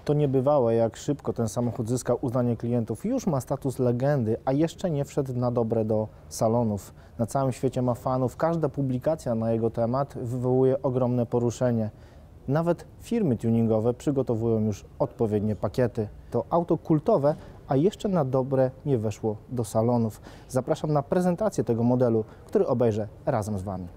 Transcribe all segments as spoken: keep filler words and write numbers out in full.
To niebywałe, jak szybko ten samochód zyskał uznanie klientów. Już ma status legendy, a jeszcze nie wszedł na dobre do salonów. Na całym świecie ma fanów. Każda publikacja na jego temat wywołuje ogromne poruszenie. Nawet firmy tuningowe przygotowują już odpowiednie pakiety. To auto kultowe, a jeszcze na dobre nie weszło do salonów. Zapraszam na prezentację tego modelu, który obejrzę razem z Wami.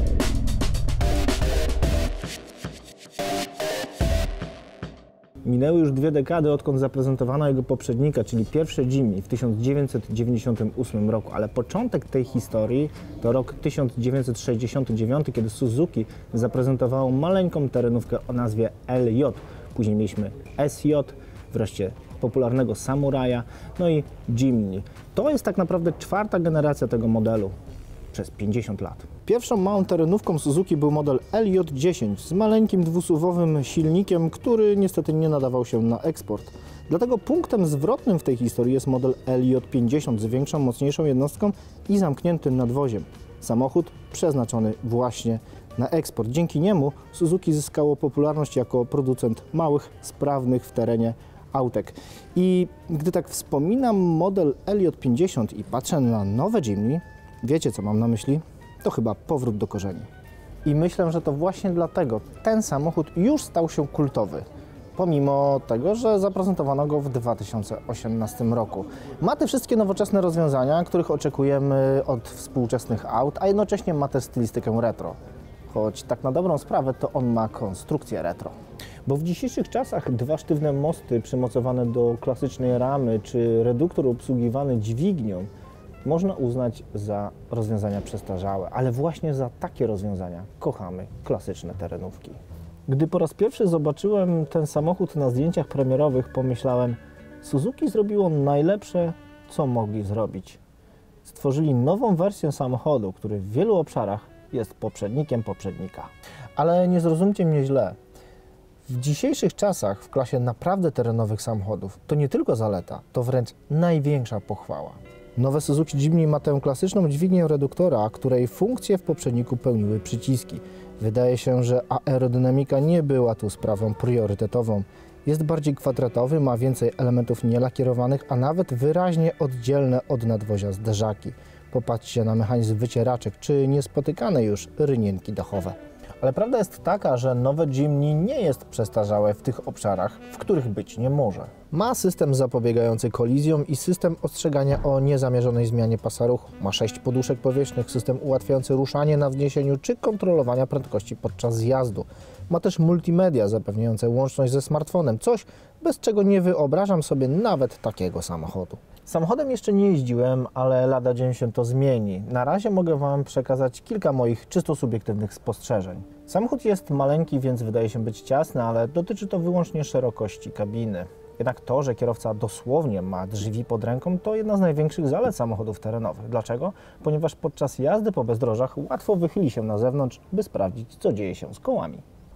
Minęły już dwie dekady, odkąd zaprezentowano jego poprzednika, czyli pierwsze Jimny w tysiąc dziewięćset dziewięćdziesiątym ósmym roku, ale początek tej historii to rok tysiąc dziewięćset sześćdziesiąty dziewiąty, kiedy Suzuki zaprezentowało maleńką terenówkę o nazwie L J. Później mieliśmy S J, wreszcie popularnego Samuraja, no i Jimny. To jest tak naprawdę czwarta generacja tego modelu przez pięćdziesiąt lat. Pierwszą małą terenówką Suzuki był model L J dziesięć z maleńkim dwusuwowym silnikiem, który niestety nie nadawał się na eksport. Dlatego punktem zwrotnym w tej historii jest model L J pięćdziesiąt z większą, mocniejszą jednostką i zamkniętym nadwoziem. Samochód przeznaczony właśnie na eksport. Dzięki niemu Suzuki zyskało popularność jako producent małych, sprawnych w terenie autek. I gdy tak wspominam model L J pięćdziesiąt i patrzę na nowe Jimny, wiecie, co mam na myśli? To chyba powrót do korzeni. I myślę, że to właśnie dlatego ten samochód już stał się kultowy, pomimo tego, że zaprezentowano go w dwa tysiące osiemnastym roku. Ma te wszystkie nowoczesne rozwiązania, których oczekujemy od współczesnych aut, a jednocześnie ma też stylistykę retro. Choć tak na dobrą sprawę to on ma konstrukcję retro. Bo w dzisiejszych czasach dwa sztywne mosty przymocowane do klasycznej ramy, czy reduktor obsługiwany dźwignią można uznać za rozwiązania przestarzałe, ale właśnie za takie rozwiązania kochamy klasyczne terenówki. Gdy po raz pierwszy zobaczyłem ten samochód na zdjęciach premierowych, pomyślałem, Suzuki zrobiło najlepsze, co mogli zrobić. Stworzyli nową wersję samochodu, który w wielu obszarach jest poprzednikiem poprzednika. Ale nie zrozumcie mnie źle. W dzisiejszych czasach w klasie naprawdę terenowych samochodów to nie tylko zaleta, to wręcz największa pochwała. Nowe Suzuki Jimny ma tę klasyczną dźwignię reduktora, której funkcje w poprzedniku pełniły przyciski. Wydaje się, że aerodynamika nie była tu sprawą priorytetową. Jest bardziej kwadratowy, ma więcej elementów nielakierowanych, a nawet wyraźnie oddzielne od nadwozia zderzaki. Popatrzcie na mechanizm wycieraczek, czy niespotykane już rynienki dachowe. Ale prawda jest taka, że nowe Jimny nie jest przestarzałe w tych obszarach, w których być nie może. Ma system zapobiegający kolizjom i system ostrzegania o niezamierzonej zmianie pasa ruchu. Ma sześć poduszek powietrznych, system ułatwiający ruszanie na wzniesieniu czy kontrolowania prędkości podczas zjazdu. Ma też multimedia zapewniające łączność ze smartfonem, coś bez czego nie wyobrażam sobie nawet takiego samochodu. Samochodem jeszcze nie jeździłem, ale lada dzień się to zmieni. Na razie mogę Wam przekazać kilka moich czysto subiektywnych spostrzeżeń. Samochód jest maleńki, więc wydaje się być ciasny, ale dotyczy to wyłącznie szerokości kabiny. Jednak to, że kierowca dosłownie ma drzwi pod ręką, to jedna z największych zalet samochodów terenowych. Dlaczego? Ponieważ podczas jazdy po bezdrożach łatwo wychyli się na zewnątrz, by sprawdzić, co dzieje się z kołami.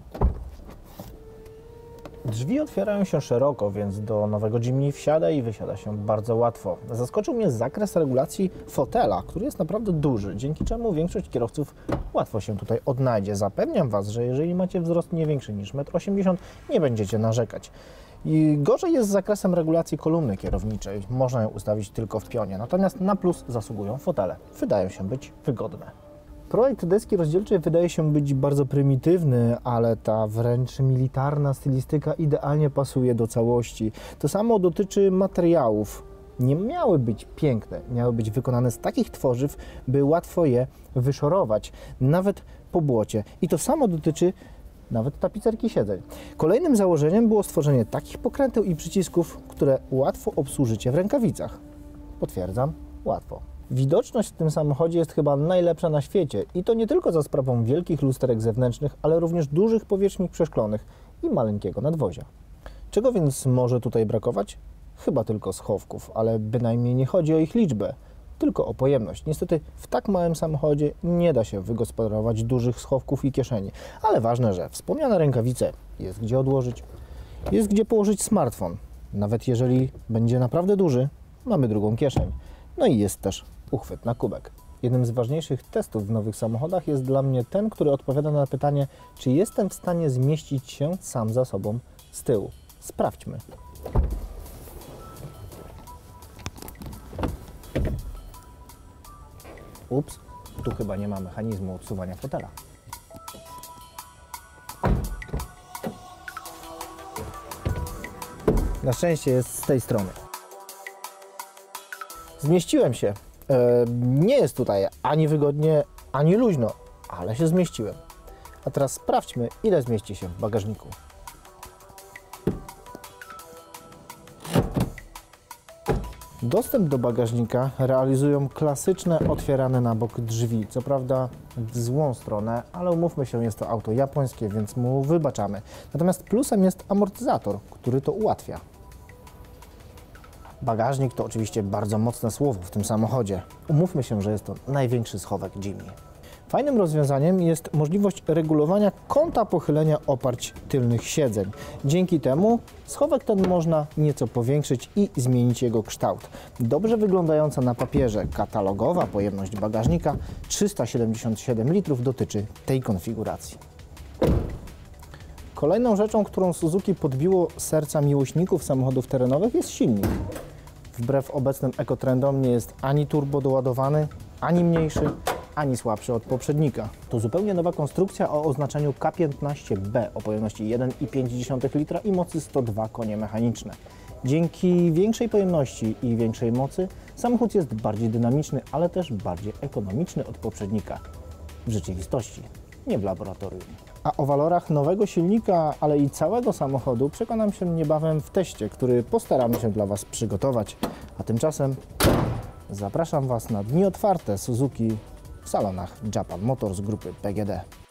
Drzwi otwierają się szeroko, więc do nowego Jimny wsiada i wysiada się bardzo łatwo. Zaskoczył mnie zakres regulacji fotela, który jest naprawdę duży, dzięki czemu większość kierowców łatwo się tutaj odnajdzie. Zapewniam Was, że jeżeli macie wzrost nie większy niż metr osiemdziesiąt, nie będziecie narzekać. I gorzej jest z zakresem regulacji kolumny kierowniczej. Można ją ustawić tylko w pionie, natomiast na plus zasługują fotele. Wydają się być wygodne. Projekt deski rozdzielczej wydaje się być bardzo prymitywny, ale ta wręcz militarna stylistyka idealnie pasuje do całości. To samo dotyczy materiałów. Nie miały być piękne, miały być wykonane z takich tworzyw, by łatwo je wyszorować, nawet po błocie. I to samo dotyczy nawet tapicerki siedzeń. Kolejnym założeniem było stworzenie takich pokręteł i przycisków, które łatwo obsłużycie w rękawicach. Potwierdzam, łatwo. Widoczność w tym samochodzie jest chyba najlepsza na świecie i to nie tylko za sprawą wielkich lusterek zewnętrznych, ale również dużych powierzchni przeszklonych i maleńkiego nadwozia. Czego więc może tutaj brakować? Chyba tylko schowków, ale bynajmniej nie chodzi o ich liczbę, tylko o pojemność. Niestety w tak małym samochodzie nie da się wygospodarować dużych schowków i kieszeni, ale ważne, że wspomniane rękawice jest gdzie odłożyć, jest gdzie położyć smartfon. Nawet jeżeli będzie naprawdę duży, mamy drugą kieszeń. No i jest też uchwyt na kubek. Jednym z ważniejszych testów w nowych samochodach jest dla mnie ten, który odpowiada na pytanie, czy jestem w stanie zmieścić się sam za sobą z tyłu. Sprawdźmy. Ups, tu chyba nie ma mechanizmu odsuwania fotela. Na szczęście jest z tej strony. Zmieściłem się. E, nie jest tutaj ani wygodnie, ani luźno, ale się zmieściłem. A teraz sprawdźmy, ile zmieści się w bagażniku. Dostęp do bagażnika realizują klasyczne otwierane na bok drzwi. Co prawda w złą stronę, ale umówmy się, jest to auto japońskie, więc mu wybaczamy. Natomiast plusem jest amortyzator, który to ułatwia. Bagażnik to oczywiście bardzo mocne słowo w tym samochodzie. Umówmy się, że jest to największy schowek Jimny. Fajnym rozwiązaniem jest możliwość regulowania kąta pochylenia oparć tylnych siedzeń. Dzięki temu schowek ten można nieco powiększyć i zmienić jego kształt. Dobrze wyglądająca na papierze katalogowa pojemność bagażnika trzysta siedemdziesiąt siedem litrów dotyczy tej konfiguracji. Kolejną rzeczą, którą Suzuki podbiło serca miłośników samochodów terenowych, jest silnik. Wbrew obecnym ekotrendom nie jest ani turbo doładowany, ani mniejszy, ani słabszy od poprzednika. To zupełnie nowa konstrukcja o oznaczeniu K piętnaście B o pojemności jeden i pięć dziesiątych litra i mocy sto dwa konie mechaniczne. Dzięki większej pojemności i większej mocy samochód jest bardziej dynamiczny, ale też bardziej ekonomiczny od poprzednika. W rzeczywistości, nie w laboratorium. A o walorach nowego silnika, ale i całego samochodu przekonam się niebawem w teście, który postaramy się dla Was przygotować. A tymczasem zapraszam Was na dni otwarte Suzuki w salonach Japan Motors grupy P G D.